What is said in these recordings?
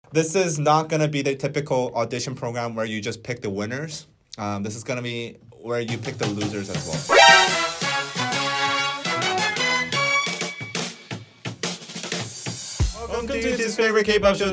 This is not going to be the typical audition program where you just pick the winners. This is going to be where you pick the losers as well. Welcome to his favorite K-pop show,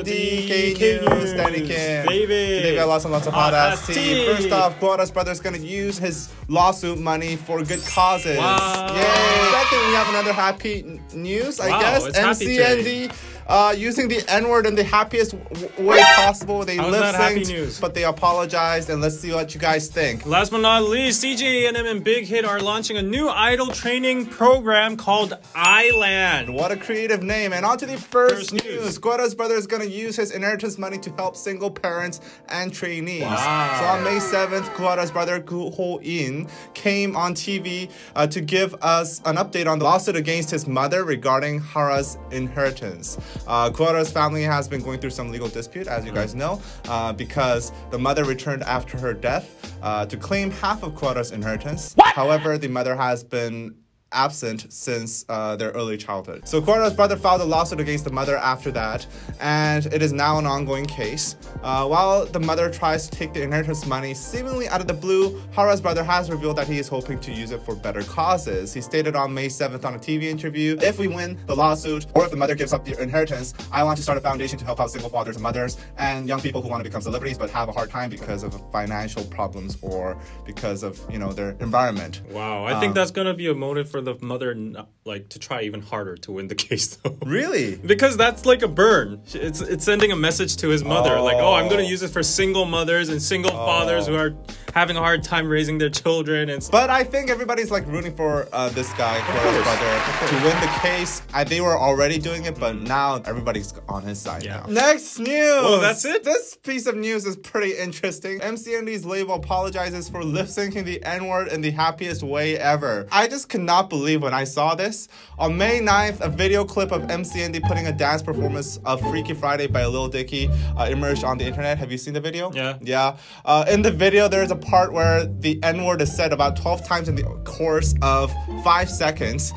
DK News. Danny Kim. David. Today we have lots and lots of hot ass tea. First off, Guara's brother's gonna use his lawsuit money for good causes. Wow. Yay! Second, we have another happy news, I guess. It's happy MCND using the N-word in the happiest way possible. They lip synced, but they apologized, and let's see what you guys think. Last but not least, CJ A&M and Big Hit are launching a new idol training program called Island. What a creative name. And on to the first news. Guara's brother is going to use his inheritance money to help single parents and trainees. Wow. So on May 7th, Guara's brother Gu Ho-in came on TV to give us an update on the lawsuit against his mother regarding Hara's inheritance. Guara's family has been going through some legal dispute, as you guys know, because the mother returned after her death to claim half of Guara's inheritance. However, the mother has been absent since their early childhood. So Guara's brother filed a lawsuit against the mother after that, and it is now an ongoing case. While the mother tries to take the inheritance money seemingly out of the blue, Hara's brother has revealed that he is hoping to use it for better causes. He stated on May 7th on a TV interview, "If we win the lawsuit, or if the mother gives up the inheritance, I want to start a foundation to help out single fathers and mothers and young people who want to become celebrities but have a hard time because of financial problems or because of, you know, their environment." Wow, I think that's gonna be a motive for the mother to try even harder to win the case, though. Really? Because that's like a burn. It's sending a message to his mother, like, oh, I'm gonna use it for single mothers and single fathers who are having a hard time raising their children. And but I think everybody's like rooting for this guy, Guara's brother, to win the case. They were already doing it, but now everybody's on his side now. Next news! Well, that's it? This piece of news is pretty interesting. MCND's label apologizes for lip-syncing the N-word in the happiest way ever. I just could not believe when I saw this. On May 9th, a video clip of MCND putting a dance performance of Freaky Friday by Lil Dicky emerged on the internet. Have you seen the video? Yeah. Yeah. In the video, there's a part where the N-word is said about 12 times in the course of 5 seconds.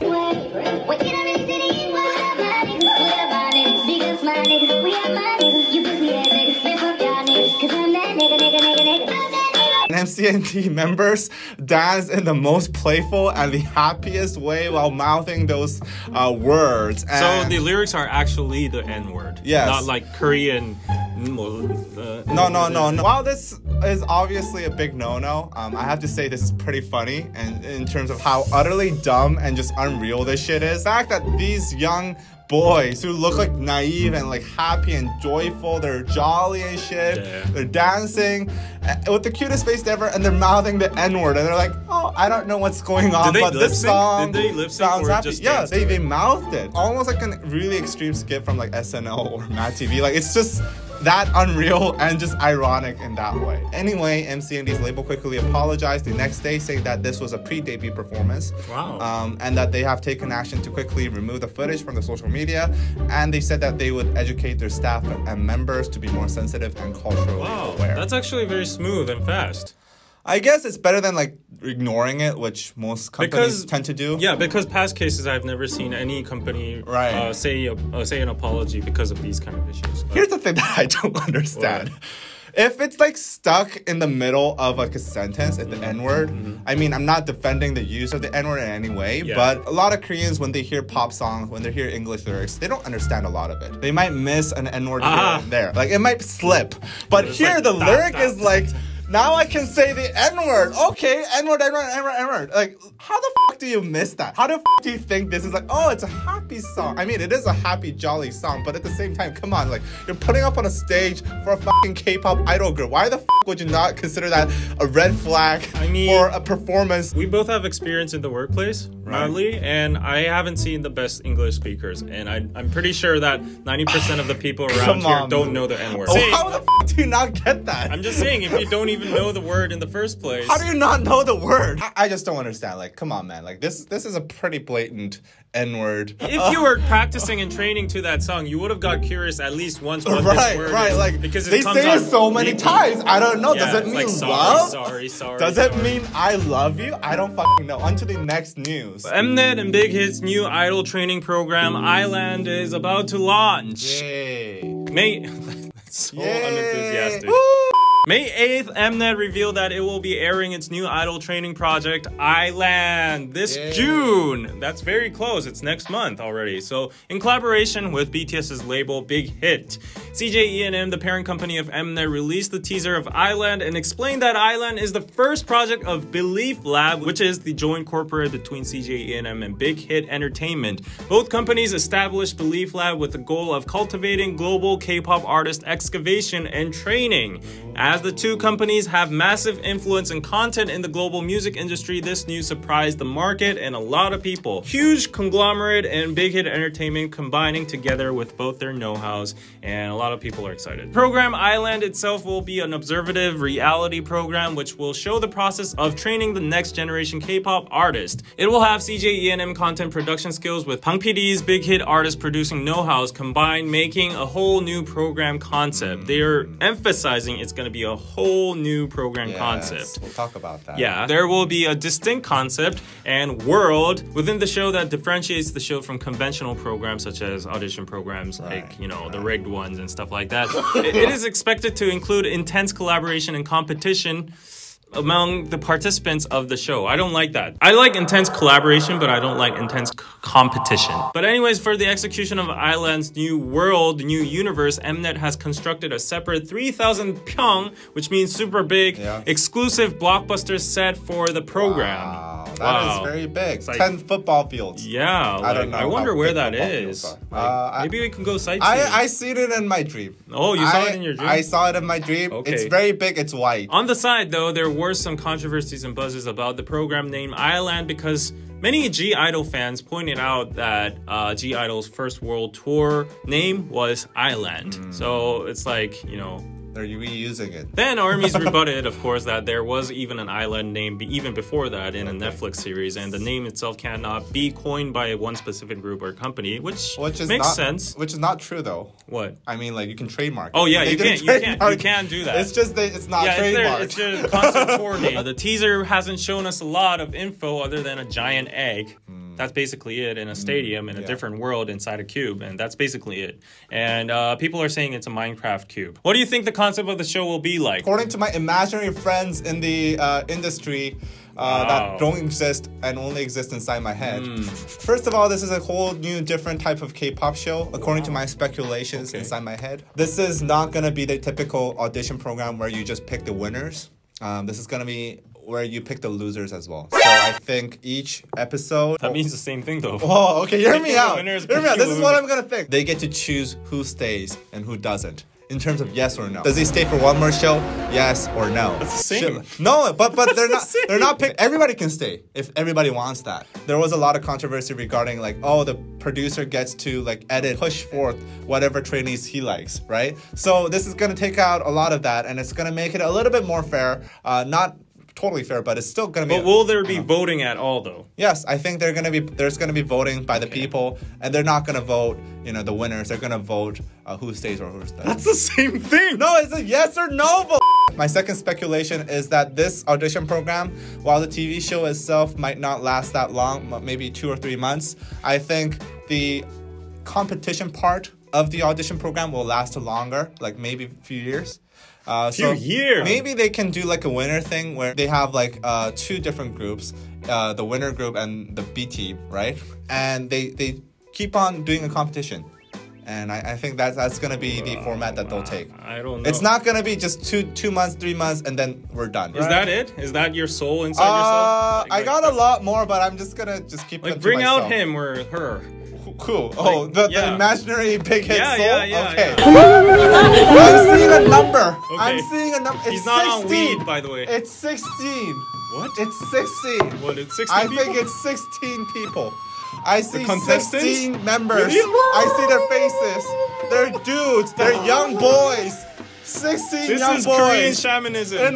MCND members dance in the most playful and the happiest way while mouthing those words. And so the lyrics are actually the N-word. Yes. Not like Korean. No. While this is obviously a big no-no, I have to say this is pretty funny, and in terms of how utterly dumb and just unreal this shit is. The fact that these young boys who look like naive and like happy and joyful, they're jolly and shit, they're dancing with the cutest face ever, and they're mouthing the N-word, and they're like, oh, I don't know what's going on, but this song sounds happy. Yeah, they mouthed it. Almost like a really extreme skit from like SNL or Mad TV. Like, it's just that unreal and just ironic in that way. Anyway, MCND's label quickly apologized the next day, saying that this was a pre-debut performance. Wow. And that they have taken action to quickly remove the footage from the social media, and they said that they would educate their staff and members to be more sensitive and culturally aware. That's actually very smooth and fast. I guess it's better than like ignoring it, which most companies tend to do. Yeah, because past cases, I've never seen any company say an apology because of these kind of issues. Here's the thing that I don't understand. If it's like stuck in the middle of like a sentence at the N-word, I mean, I'm not defending the use of the N-word in any way, but a lot of Koreans, when they hear pop songs, when they hear English lyrics, they don't understand a lot of it. They might miss an N-word here and there. Like, it might slip. But here, like, the lyric is like, now I can say the N-word. Okay, N-word. Like, how the fuck do you miss that? How the fuck do you think this is like, oh, it's a happy song? I mean, it is a happy, jolly song, but at the same time, come on, like, you're putting up on a stage for a fucking K-pop idol group. Why the fuck would you not consider that a red flag for a performance? We both have experience in the workplace, mildly, and I haven't seen the best English speakers, and I'm pretty sure that 90% of the people around here don't know the N-word. Oh, how the fuck do you not get that? I'm just saying, if you don't even know the word in the first place. How do you not know the word? I just don't understand. Like, come on, man. Like, this is a pretty blatant N-word. If you were practicing and training to that song, you would have got curious at least once what this word is. Like, because they say it so many times. I don't know. Does it mean like, love? Sorry. Does it mean I love you? I don't fucking know. On to the next news. Mnet and Big Hit's new idol training program, Island, is about to launch. Yay. So Yay. unenthusiastic. Woo! May 8th, Mnet revealed that it will be airing its new idol training project, Island, this June. That's very close. It's next month already. So, in collaboration with BTS's label Big Hit, CJ ENM, the parent company of Mnet, released the teaser of Island and explained that Island is the first project of Belief Lab, which is the joint corporate between CJ ENM and Big Hit Entertainment. Both companies established Belief Lab with the goal of cultivating global K-pop artist excavation and training. As the two companies have massive influence and content in the global music industry, this news surprised the market and a lot of people. Huge conglomerate and Big Hit Entertainment combining together with both their know-hows, and a lot of people are excited. Program Island itself will be an observative reality program which will show the process of training the next generation K-pop artist. It will have CJ ENM content production skills with Bang PD's Big Hit artist producing know-hows combined, making a whole new program concept. They're emphasizing it's going to be a whole new program concept. We'll talk about that. Yeah, there will be a distinct concept and world within the show that differentiates the show from conventional programs such as audition programs, like, you know, the rigged ones and stuff like that. It is expected to include intense collaboration and competition among the participants of the show. I don't like that. I like intense collaboration, but I don't like intense competition. But anyways, for the execution of Island's new world, new universe, Mnet has constructed a separate 3,000 pyeong, which means super big, exclusive blockbuster set for the program. Wow, that is very big. Like 10 football fields. Yeah, like, I don't know. I wonder where that is. Like, maybe we can go sightseeing. I seen it in my dream. Oh, you saw it in your dream? I saw it in my dream. Okay. It's very big. It's white. On the side, though, there were some controversies and buzzes about the program name Island because many G-Idol fans pointed out that G-Idol's first world tour name was Island. So it's like, you know, they're reusing it. Then ARMY's rebutted, of course, that there was even an island name even before that in a Netflix series, and the name itself cannot be coined by one specific group or company, which makes sense. Which is not true, though. What? I mean, like, you can trademark. Oh yeah, you can do that. It's just that it's not trademarked. It's their concert tour name. The teaser hasn't shown us a lot of info other than a giant egg. That's basically it, in a stadium in a different world inside a cube, and that's basically it. And people are saying it's a Minecraft cube. What do you think the concept of the show will be like? According to my imaginary friends in the industry that don't exist and only exist inside my head. First of all, this is a whole new different type of K-pop show, according to my speculations inside my head. This is not going to be the typical audition program where you just pick the winners. This is going to be where you pick the losers as well. So I think each episode... That means the same thing, though. Oh, okay, hear me out. Hear me out. This is what I'm going to pick. They get to choose who stays and who doesn't. In terms of yes or no. Does he stay for one more show? Yes or no? That's the same. No, but they're not picked. Everybody can stay if everybody wants that. There was a lot of controversy regarding like, oh, the producer gets to like edit, push forth whatever trainees he likes, right? So this is gonna take out a lot of that, and it's gonna make it a little bit more fair. Not totally fair, but it's still gonna be. But will there be voting at all, though? Yes, I think there's gonna be voting by the people, and they're not gonna vote, you know, the winners. They're gonna vote who stays or who stays. That's the same thing. No, it's a yes or no vote. My second speculation is that this audition program, while the TV show itself might not last that long, maybe 2 or 3 months, I think the competition part of the audition program will last longer, like maybe a few years. Few years. Maybe they can do like a winner thing where they have like 2 different groups, the winner group and the B team, right? And they keep on doing a competition. And I think that's gonna be the format that they'll take. I don't know. It's not gonna be just 2 months, 3 months, and then we're done. Is that it? Is that your soul inside yourself? I got a lot more, but I'm just gonna keep it to bring myself. out him or her. Cool. Oh, the imaginary big hit soul? Yeah. Okay. I'm seeing a number. Okay. I'm seeing a number. He's not 16. On weed, by the way. It's 16. What? It's 16. What, it's 16 I people? think it's 16 people. I see the 16 members. Really? I see their faces. They're dudes. They're young boys. 16 young boys. This is Korean shamanism. In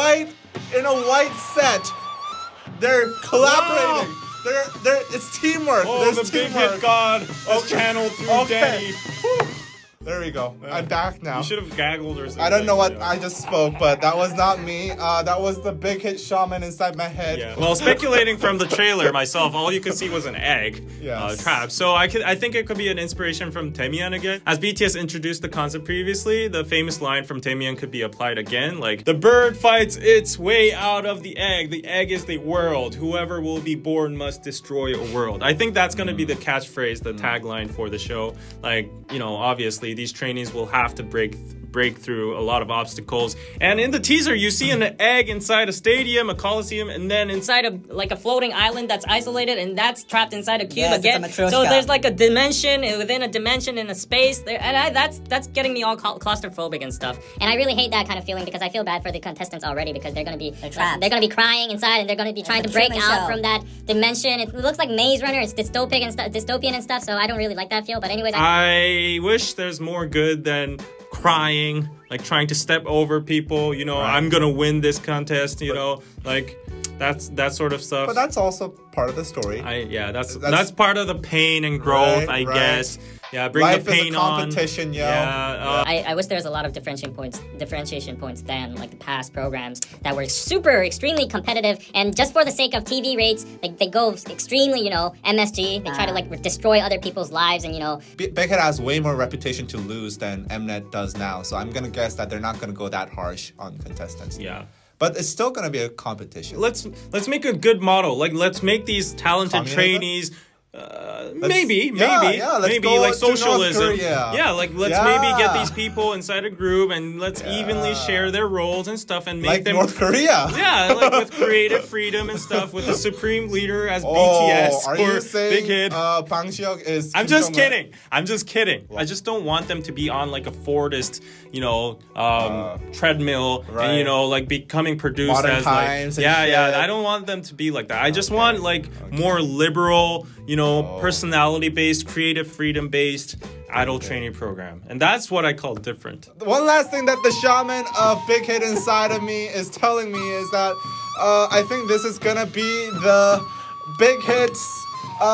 a white set. They're collaborating. Wow. It's teamwork. Oh, There's the teamwork. big hit god has channeled through Danny. There we go. I'm back now. You should have gaggled or something. I don't know what I just spoke, but that was not me. That was the big hit shaman inside my head. Yeah. Well, speculating from the trailer myself, all you could see was an egg trap. So I think it could be an inspiration from Taemyeon again. As BTS introduced the concept previously, the famous line from Taemyeon could be applied again. Like, the bird fights its way out of the egg. The egg is the world. Whoever will be born must destroy a world. I think that's going to be the catchphrase, the tagline for the show. Like, you know, obviously these trainees will have to break through a lot of obstacles. And in the teaser, you see an egg inside a stadium, a coliseum, and then inside a floating island that's isolated, and that's trapped inside a cube again. It's a so there's like a dimension within a dimension in a space there, and that's getting me all claustrophobic and stuff. And I really hate that kind of feeling because I feel bad for the contestants already because they're gonna be trapped. They're gonna be crying inside and they're gonna be trying to break out from that dimension. It looks like Maze Runner. It's dystopian and stuff. So I don't really like that feel. But anyways, I wish there's more good than crying, like trying to step over people, you know, I'm gonna win this contest, you know, like that sort of stuff. But that's also part of the story. That's part of the pain and growth, I guess. Yeah, bring Life the pain is a competition, on. yo. Yeah, I wish there was a lot of differentiation points than like the past programs that were extremely competitive, and just for the sake of TV rates, like they go extremely, you know, MSG. They try to like destroy other people's lives, and you know. Big Hit has way more reputation to lose than Mnet does now, so I'm gonna guess that they're not gonna go that harsh on contestants. Yeah. But it's still gonna be a competition. Let's make a good model. Like, let's make these talented trainees. Maybe like socialism. Yeah, like let's maybe get these people inside a group and let's evenly share their roles and stuff and make like them North Korea. Yeah, like with creative freedom and stuff, with the supreme leader as BTS are or you saying, Big Hit. Bang Seok is. I'm just kidding. I just don't want them to be on like a Fordist, you know, treadmill and you know, like becoming produced Modern as Times like I don't want them to be like that. I just want like more liberal, you know, personality-based, creative freedom-based idol training program. And that's what I call different. One last thing that the shaman of Big Hit inside of me is telling me is that I think this is gonna be the Big Hit's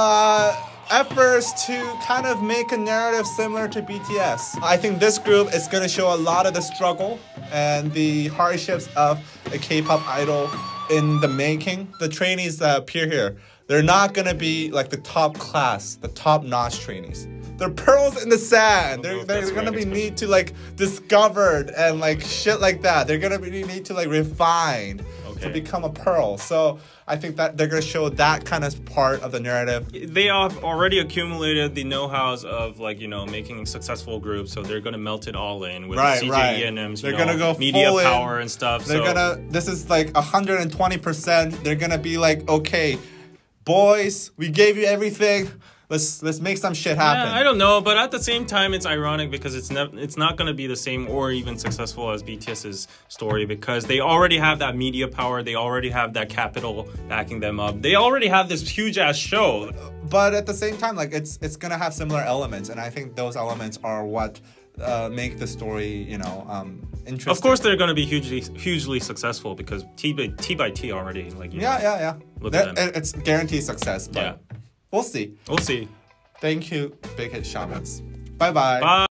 efforts to kind of make a narrative similar to BTS. I think this group is gonna show a lot of the struggle and the hardships of a K-pop idol in the making. The trainees that appear here, they're not gonna be like the top class, the top-notch trainees. They're pearls in the sand. They're gonna be need to like discovered and like shit like that. They're gonna be need to like refined to become a pearl. So I think that they're gonna show that kind of part of the narrative. They have already accumulated the know-hows of like, you know, making successful groups, so they're gonna melt it all in with CJ ENM's they're gonna go media full power in. And stuff. They're gonna. This is like 120%. They're gonna be like, okay, boys, we gave you everything. Let's make some shit happen. Yeah, I don't know, but at the same time, it's ironic because it's not going to be the same or even successful as BTS's story because they already have that media power. They already have that capital backing them up. They already have this huge ass show. But at the same time, like it's gonna have similar elements, and I think those elements are what make the story, you know, interesting. Of course, they're going to be hugely successful because T by T already, like, you know, look at them. It's guaranteed success, but we'll see. We'll see. Thank you, Big Hit Shamans. Bye-bye. Bye.